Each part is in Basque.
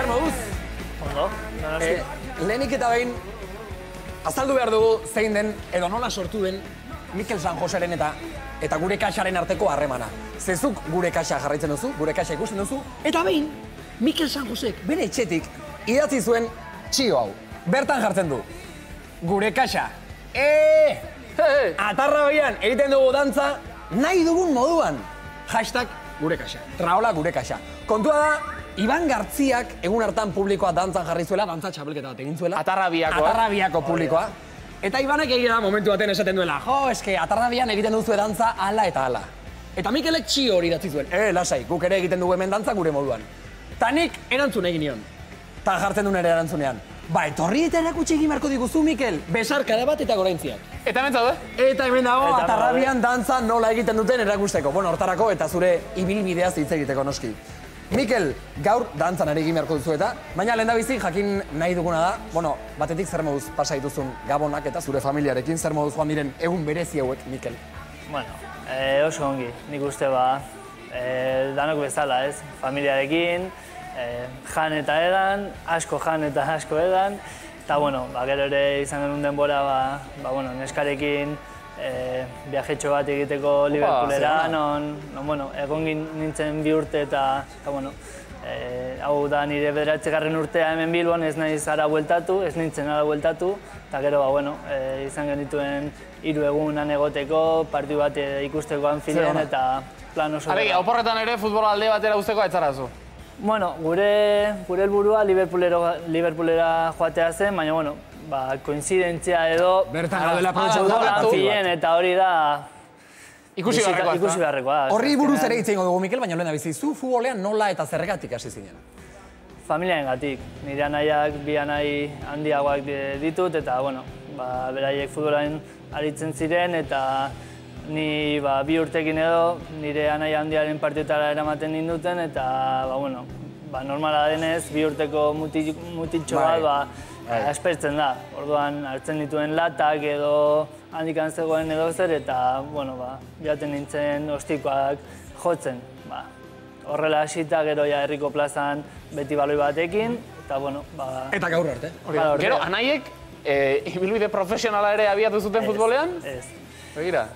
zer moduz? Ondo, Lehenik eta behin, azaldu behar dugu zein den, edo nola sortu den, Mikel San Joseren eta gure kaxaren arteko harremana. Zezuk gure kaxa jarraitzen duzu, gure kaxa ikusten duzu, eta behin, Mikel San Josek bere etxetik idatzi zuen txio hau. Bertan jartzen du, gure kaxa, atarra behian egiten dugu dantza, nahi dugun moduan. Hashtag gure kaxa, traola gure kaxa. Kontua da, Iban Gartziak egun hartan publikoa dantzan jarri zuela, dantza txapelketa bat egin zuela. Atarrabiako publikoa. Eta Ibanek egia da momentu baten esaten duela, eske Atarrabian egiten duzue dantza ala eta ala. Eta Mikelek txio hori idatzi zuen, lasai, guk ere egiten dugu hemen dantza gure moduan. Ta nik erantzun egin nion, ta jartzen duen ere erantzunean. Ba, etorri eta erakutsi egin beharko diguzu, Mikel, besarkada bat eta goraintziak. Eta hemen zaude? Eta hemen dago, Atarrabian dantza nola egiten duten erakusteko. Bueno, hortarako eta zure ibilbideaz hitz egiteko noski. Mikel, gaur dantzan ere egin beharko duzu eta, baina lehendabizi jakin nahi duguna da, bueno, batetik zer moduz pasa dituzun Gabonak eta zure familiarekin, zer moduz joan diren egun berezi hauek, Mikel? Bueno, oso ongi, nik uste ba, danok bezala, ez? Familiarekin, jan eta edan, asko jan eta asko edan, eta, bueno, gero ere izan genuen denbora, bueno, neskarekin, viajetxo bat egiteko Liverpoolera, bueno, egon nintzen 2 urte eta, bueno, hau da nire 9. urtea hemen Bilbon, ez naiz ara bueltatu, ez nintzen ara bueltatu, eta gero, bueno, izan genituen 3 egunan egoteko, partiu bat ikusteko Anfielden eta plan oso. Aregi, oporretan ere futbola alde batera uzteko aitzarazu? Bueno, gure helburua Liverpoolera joatea zen, baina, bueno, koinzidentzia edo bertan gaudela aprobetxatu eta hori da ikusi beharrekoa. Horri buruz ere hitz egingo dugu, Mikel, baina lehen abizi, zu futbolean nola eta zergatik hasi zinen? Familiarengatik. Nire anaiak, 2 anai handiagoak ditut, eta, bueno, beraiek futbolaren aritzen ziren, eta ni 2 urtekin edo nire anai handiaren partietara eramaten ninduten, eta, bueno, normala denez, 2 urteko mutitxo bat, espertzen da. Orduan hartzen dituen latak edo handikan zegoen edo zer, eta, bueno, jaten nintzen ostikoak jotzen. Horrela hasita, gero ja herriko plazan beti baloi batekin, eta, bueno, eta gaur arte. Gero, anaiek, ibilbide profesionala ere abiatu zuten futbolean? Ez. Begira?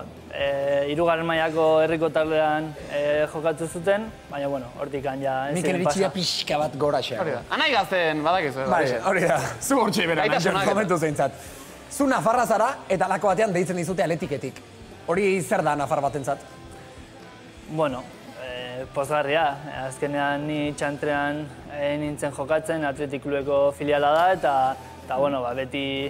3. mailako herriko taldean jokatu zuten, baina, bueno, hortikan ja... Mikel eritxia pixka bat goraxea. Anai gazten badakizu. Hori da, zu hortxe bera, momentu zeintzat. Zu Nafarra zara eta lako batean deitzen dizute Aletiketik. Hori zer da Nafar batentzat? Bueno, pozgarria. Azkenean ni txantrean nintzen jokatzen, Athletic Clubeko filiala da, eta, bueno, beti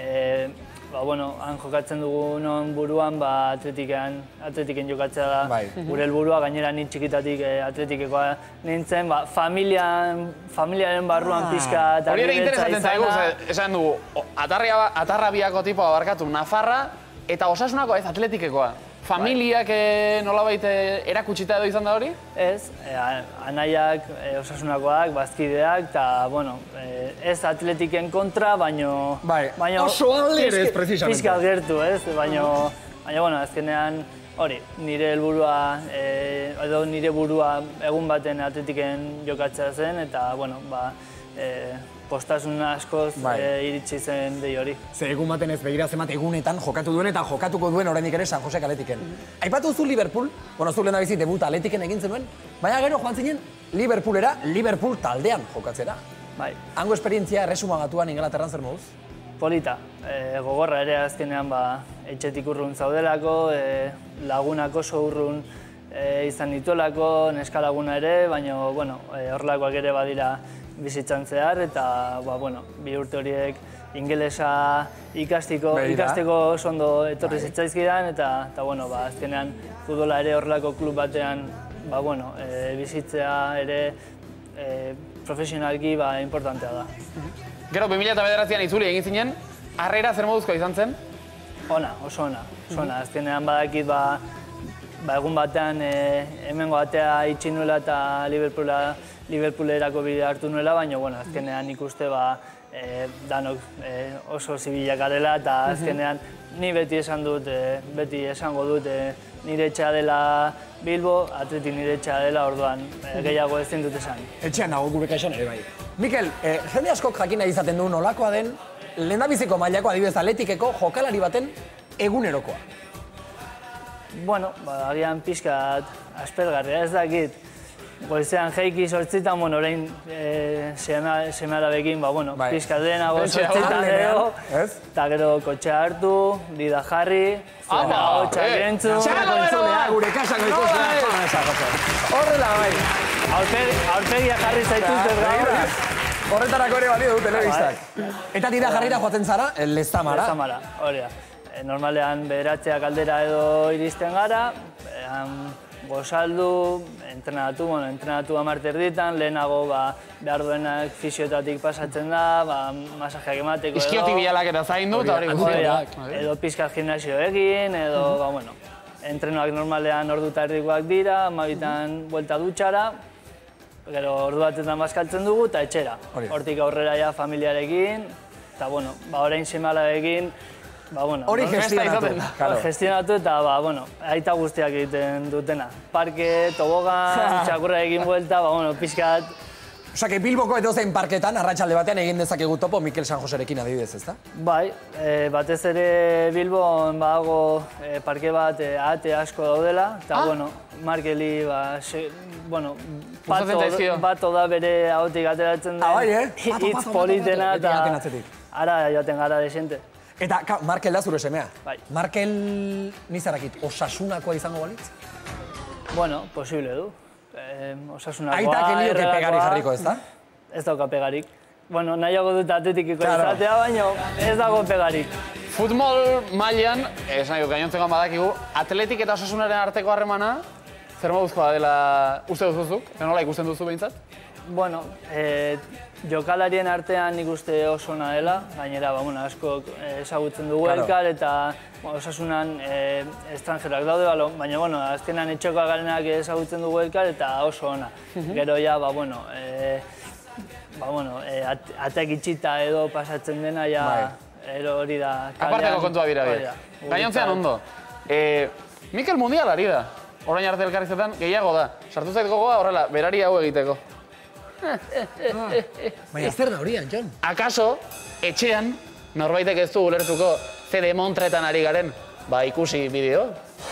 han jokatzen dugunon buruan, Atletiken jokatzea da gure helburua, gainera ni txikitatik Atletikekoa nintzen, familiaren barruan pixka eta hori ere interesatzen zaigu, esan dugu, Atarrabiako tipoa barkatu, Nafarra eta Osasunako ez Atletikekoa. Familiak nolabait erakutsita edo izan da hori? Ez, anaiak, Osasunakoak, bazkideak, eta, bueno, ez Atletiken kontra, baino... Oso alderez, precisamente. Pixka gertu, ez, baino, bueno, azkenean, hori, nire helburua, edo nire burua egun baten Atletiken jokatzea zen, eta, bueno, postasun askoz iritsi zen dei hori. Ze egun baten ez begira zemat egunetan jokatu duen eta jokatuko duen oraindik ere San Josek Atletiken. Aipatu zu Liverpool, bueno, zu lehendabizi debuta Atletiken egin zenuen, baina gero joan zinen Liverpoolera, Liverpool taldean jokatzera. Hango esperientzia erresumagatuan Inglaterran zer moduz? Polita. Gogorra ere azkenean etxetik urrun zaudelako, lagunak oso urrun izan dituelako, neska laguna ere, baina horrelakoak ere badira bizitzan zehar, eta 2 urte horiek ingelesa ikasteko oso ondo etorri zitzaizkidan, eta azkenean futbola ere horrelako klub batean bizitzea ere profesionalki importantea da. Gero, 2009an itzuli egin zinen, harrera zer moduzkoa izan zen? Ona, oso ona. Azkenean badakit egun batean hemengo atea itxi nuela eta Liverpoolerako bidea hartu nuela, baina azkenean ikuste danok oso zibilak garela, eta azkenean ni beti esango dut nire etxea dela Bilbo, Athletic nire etxea dela, orduan gehiago ezin dut esan. Etxean nago gure kaixan ere bai. Mikel, jende askok jakin nahi izaten du nolakoa den lehendabiziko mailako adibidez Athleticeko jokalari baten egunerokoa. Bueno, agian pixkat aspergarria, ez dakit. Goizean jeiki sortzitan, orain seme-alabekin, pixkat denago sortzitan edo, eta gero kotxea hartu, dida jarri, hotxak entzun. Txaloa gure kasako ikustea. Horrela bai. Aurpegia jarri zaituzte gaur. Horretarako ere balio du telebistak. Eta dida jarrira joaten zara, Lezamara. Lezamara, hori da. Normalean bederatzeak aldera edo iristen gara, gozaldu, entrenatu 10 erditan, lehenago behar duenak fisioetatik pasatzen da, masajeak emateko edo... Iskioti bialak eta zaindu eta hori guztiak. Edo pizkat gimnasio egin, edo, entrenoak normalean ordu eta erdikoak dira, 12 buelta dutxara, gero ordu batetan bazkaltzen dugu eta etxera. Hortik aurrera ja familiarekin, eta orain seme-alabekin, hori gestionatu eta aita guztiak egiten dutena. Parke, tobogan, txakurra egin buelta, pixkat... Osa, que Bilboko edozein parketan, arratsalde batean egin dezakegu topo Mikel San Joserekin adibidez, ezta? Bai, batez ere Bilbon badago parke bat ate asko daudela, eta, Markeli, bato da bere ahotik ateratzen den hitz politena, eta ara joaten gara desente. Eta, Markel da zure semea? Bai. Markel, nizarakit, osasunakoa izango balitz? Posible du. Osasunakoa, aitak elioke pegari jarriko, ez da? Ez dauka pegarik. Nahiago dut Athleticeko izatea, baina ez dago pegarik. Futbol mailan, esan nahi dut, gainontzeko badakigu, Athletic eta Osasunaren arteko harremana, zer moduzkoa dela uste duzuzuk? Nola ikusten duzu behintzat? Jokalarien artean nik uste oso ona dela, gainera asko ezagutzen dugu elkar eta Osasunan estrangeroak daude, baina azkenan etxokoak garenak ezagutzen dugu elkar eta oso ona. Gero ja, ateak itxita edo pasatzen dena, hori da kalean. Aparteko kontua bira. Gainontzean ondo. Mikel mundialari da, orain arte elkarrizketan gehiago da. Sartu zait gogoa horrela, berari hau egiteko. Baina zer da hori, Antxon? Akaso, etxean, norbaitek ez du ulertuko CD Montretan ari garen, ikusi bideo.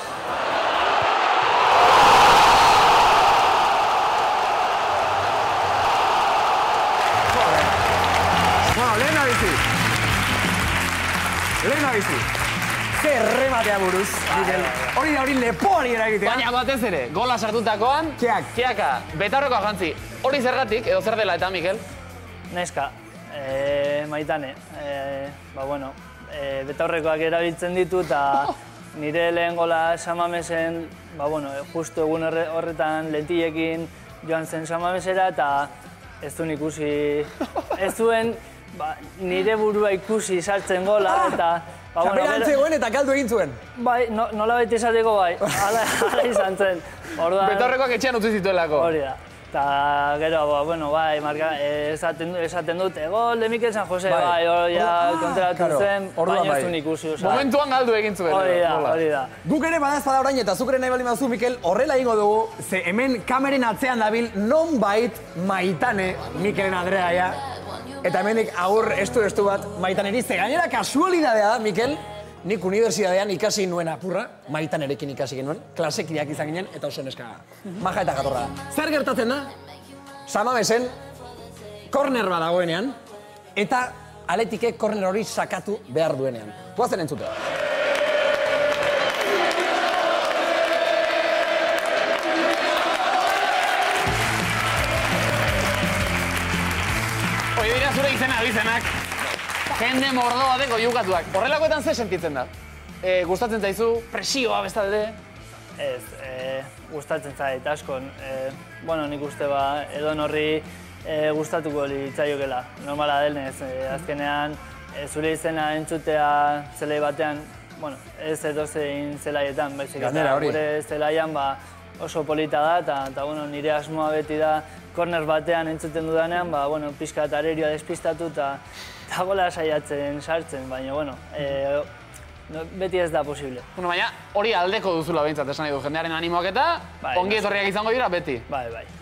Lehena bizi. Zer rematea buruz, Mikel. Hori da hori lepoari eragitea. Baina batez ere, gola sartutakoan, Kiaka, Betarrokoa jantzi. Hori zergatik, edo zer dela eta, Mikel? Neska, Maitane. Betaurrekoak erabiltzen ditu eta nire lehen gola Samamesen, justu egun horretan lentilekin joan zen Samamesera eta ez duen ikusi, ez duen nire burua ikusi sartzen gola eta... Txaperan zegoen eta kaldu egin zuen. Bai, nola beti esateko bai, ala izan zen. Betaurrekoak etxean utzi zituelako. Hori da. Eta gero, esaten dut, gol de Mikel San Jose, hori kontratu zen, baina ez duen ikusi. Momentuan galdu egin zuen. Hori da. Guk ere badazpada orain eta zuk ere nahi bali mazu, Mikel, horrela ingo dugu, ze hemen kameren atzean dabil nonbait Maitane, Mikelen Andrea, eta hemenik agur estu bat Maitaneri, ze gainera kasualidadea da, Mikel, nik unibertsitatean ikasi nuen apurra, Maitanerekin ikasi genuen, klasekideak izan ginen, eta oso neska maja eta gatorra da. Zer gertatzen da? Samamesen, korner bat dagoenean, eta Athleticek korner hori sakatu behar duenean. Guazen entzute. Hoi dira zure izena abizenak, jende mordoa deko jukatuak. Horrelakoetan ze sentitzen da? Gustatzen zaizu, presioa bestalde? Ez, gustatzen zait asko. Nik uste edon horri gustatuko litzaiokela. Normala denez, azkenean zure izena entzutea zelai batean, ez edozein zelaietan, baizik eta gure zelaian oso polita da, eta nire asmoa beti da korner batean entzuten dudanean, pixka eta arerioa despistatu eta gola saiatzen sartzen, baina, beti ez da posible. Bueno, baina hori aldeko duzula behintzat esan nahi du jendearen animoak eta Bai, ongi etorriak izango dira beti. Bai.